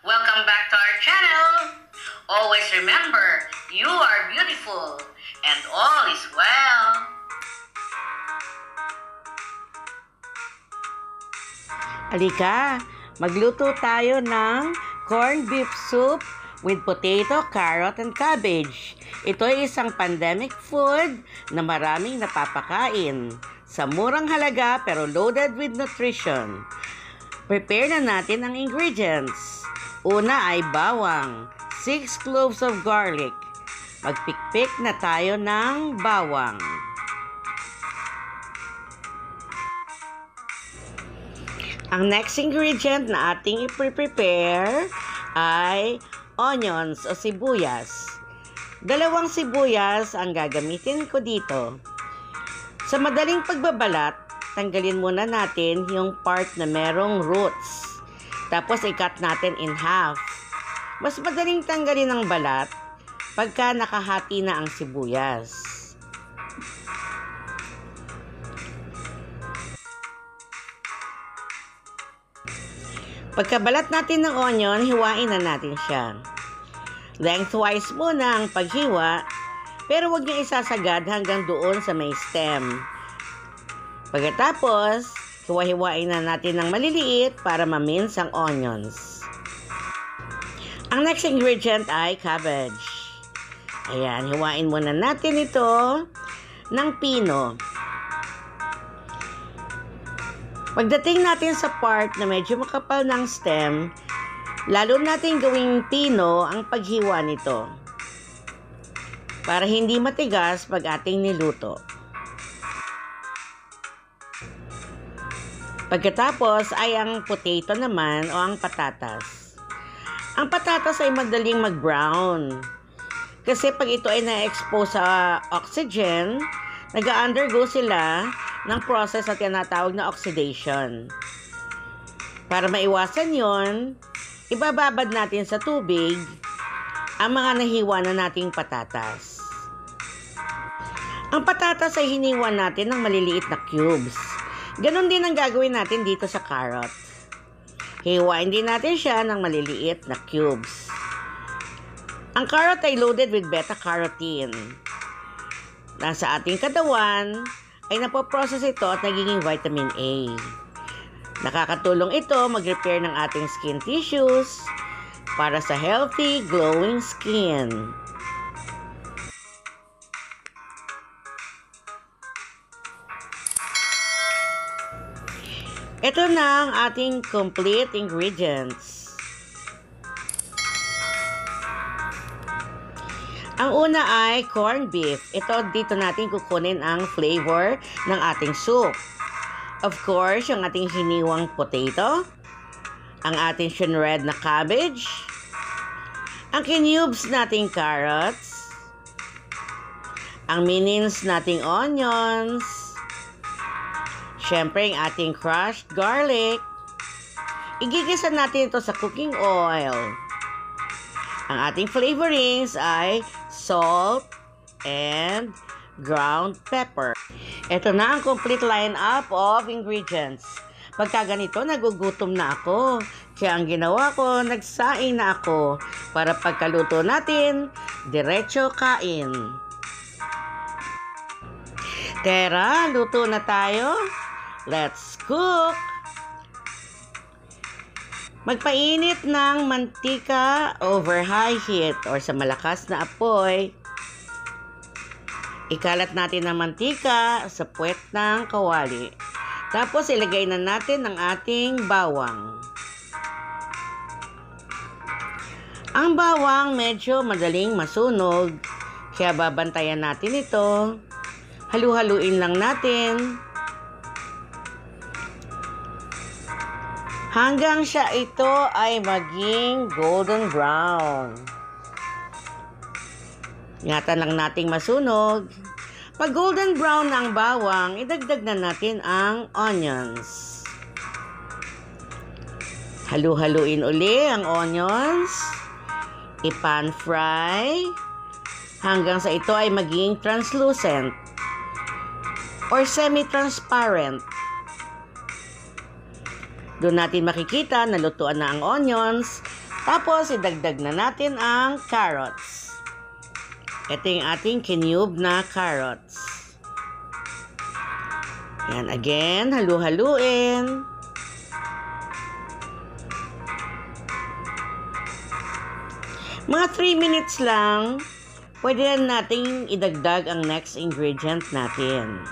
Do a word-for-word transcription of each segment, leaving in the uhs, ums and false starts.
Welcome back to our channel. Always remember, you are beautiful and all is well. Alika, magluto tayo ng corned beef soup with potato, carrot, and cabbage. Ito ay isang pandemic food na maraming napapakain sa murang halaga pero loaded with nutrition. Prepare na natin ang ingredients. Una ay bawang, six cloves of garlic. Magpikpik na tayo ng bawang. Ang next ingredient na ating i-prepare ay onions o sibuyas. Dalawang sibuyas ang gagamitin ko dito. Sa madaling pagbabalat, tanggalin muna natin yung part na merong roots. Tapos i-cut natin in half. Mas madaling tanggalin ang balat pagka nakahati na ang sibuyas. Pagkabalat natin ng onion, hiwain na natin siya. Lengthwise muna ang paghiwa, pero huwag niyo isasagad hanggang doon sa may stem. Pagkatapos, hiwa-hiwain na natin ng maliliit para ma-mince ang onions. Ang next ingredient ay cabbage. Ayan, hiwain muna natin ito ng pino. Pagdating natin sa part na medyo makapal ng stem, lalo natin gawing pino ang paghiwa nito para hindi matigas pag ating niluto. Pagkatapos ay ang potato naman o ang patatas. Ang patatas ay madaling mag-brown kasi pag ito ay na-expose sa oxygen, nag-undergo sila ng process na tinatawag na oxidation. Para maiwasan yon, ibababad natin sa tubig ang mga nahiwa na nating patatas. Ang patatas ay hiniwa natin ng maliliit na cubes. Ganon din ang gagawin natin dito sa carrot. Hiwain din natin siya ng maliliit na cubes. Ang carrot ay loaded with beta-carotene. Nasa ating katawan ay napoprocess ito at nagiging vitamin A. Nakakatulong ito mag-repair ng ating skin tissues para sa healthy, glowing skin. Ito na ang ating complete ingredients. Ang una ay corned beef. Ito, dito natin kukunin ang flavor ng ating soup. Of course, yung ating hiniwang potato, ang ating shinred na cabbage, ang kinubes nating carrots, ang minins nating onions, syempre ang ating crushed garlic. Igigisa natin ito sa cooking oil. Ang ating flavorings ay salt and ground pepper. Ito na ang complete lineup of ingredients. Pagka ganito, nagugutom na ako. Kaya ang ginawa ko, nagsaing na ako para pagkaluto natin, diretso kain. Tara, luto na tayo. Let's cook! Magpainit ng mantika over high heat or sa malakas na apoy. Ikalat natin ang mantika sa puwet ng kawali. Tapos ilagay na natin ang ating bawang. Ang bawang medyo madaling masunog, kaya babantayan natin ito. Halu-haluin lang natin hanggang siya ito ay maging golden brown. Ingatan lang nating masunog. Pag golden brown na ang bawang, idagdag na natin ang onions. Halu-haluin uli ang onions. I-pan fry hanggang sa ito ay maging translucent or semi-transparent. Doon natin makikita na lutuan na ang onions Tapos, idagdag na natin ang carrots. Ito yung ating kinube na carrots. Yan, again, halu-haluin. Mga three minutes lang, pwede na nating idagdag ang next ingredient natin.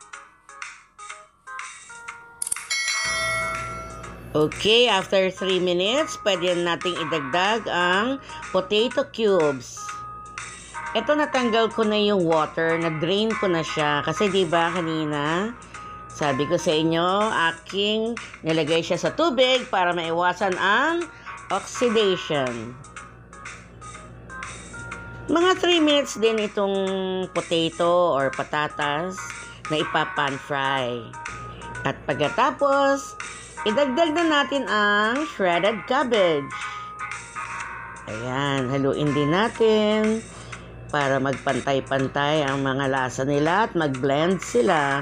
Okay, after three minutes, pwede nating idagdag ang potato cubes. Ito, natanggal ko na yung water, na-drain ko na siya. Kasi diba kanina, sabi ko sa inyo, aking nilagay siya sa tubig para maiwasan ang oxidation. Mga three minutes din itong potato or patatas na ipa-pan fry. At pagkatapos, idagdag na natin ang shredded cabbage. Ayan, haluin din natin para magpantay-pantay ang mga lasa nila at mag-blend sila.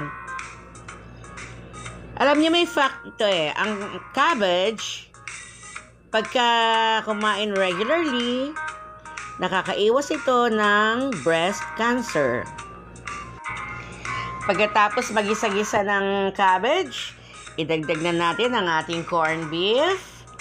Alam niyo, may fact ito eh. Ang cabbage, pagka kumain regularly, nakakaiwas ito ng breast cancer. Pagkatapos magisa-gisa ng cabbage, idagdag na natin ang ating corned beef.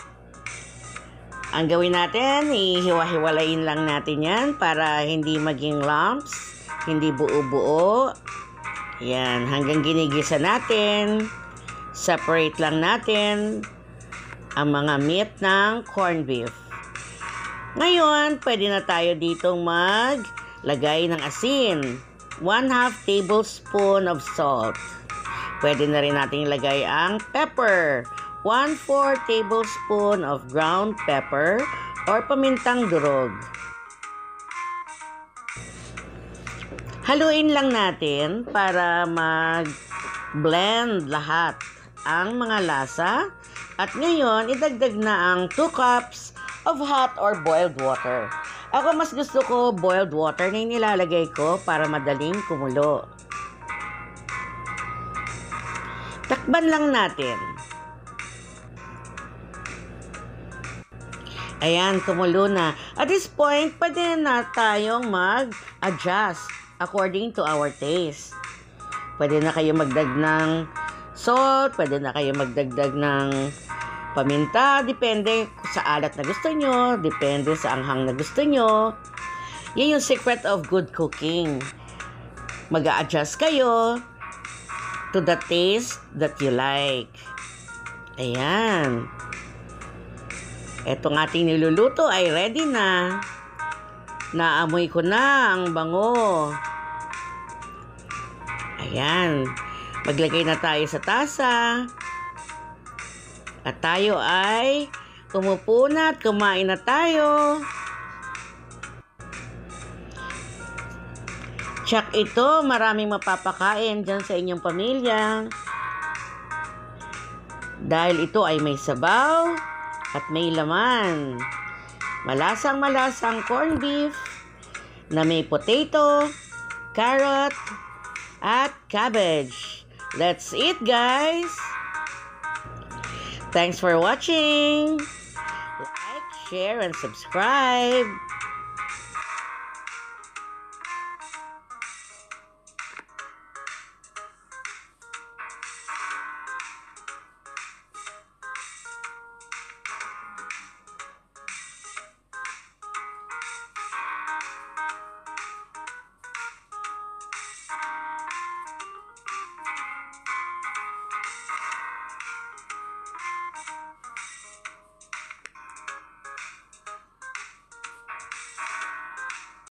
Ang gawin natin, ihiwa-hiwalayin lang natin yan para hindi maging lumps, hindi buo-buo. Yan, hanggang ginigisa natin. Separate lang natin ang mga meat ng corned beef. Ngayon, pwede na tayo ditong maglagay ng asin. one half tablespoon of salt. Pwede na rin natin ilagay ang pepper. one fourth tablespoon of ground pepper or pamintang durog. Haluin lang natin para mag-blend lahat ang mga lasa. At ngayon, idagdag na ang two cups of hot or boiled water. Ako mas gusto ko boiled water na yung nilalagay ko para madaling kumulo. Takban lang natin. Ayan, kumulo na. At this point, pwede na tayong mag-adjust according to our taste. Pwede na kayo magdag ng salt, pwede na kayo magdagdag ng paminta, depende sa alat na gusto nyo, depende sa anghang na gusto nyo. Yan yung secret of good cooking. Mag-a-adjust kayo to the taste that you like. Ayan. Etong ating niluluto ay ready na. Naamoy ko na ang bango. Ayan. Maglagay na tayo sa tasa. At tayo ay umupo na at kumain na tayo. Tsak ito, maraming mapapakain dyan sa inyong pamilya. Dahil ito ay may sabaw at may laman. Malasang malasang corned beef na may potato, carrot, at cabbage. Let's eat, guys! Thanks for watching! Like, share, and subscribe!